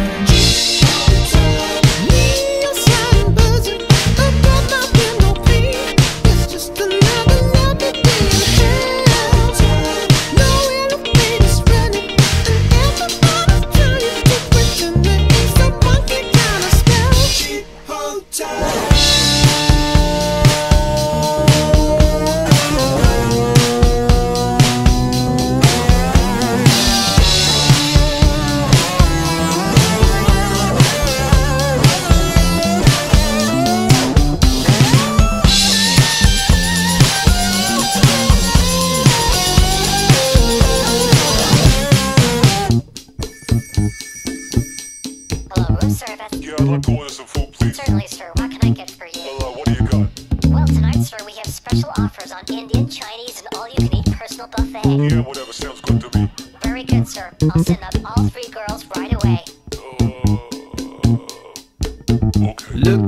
Service. Yeah, I'd like to order some food, please. Certainly, sir. What can I get for you? What do you got? Well, tonight, sir, we have special offers on Indian, Chinese, and all-you-can-eat personal buffet. Yeah, whatever. Sounds good to me. Very good, sir. I'll send up all 3 girls right away. Okay. Look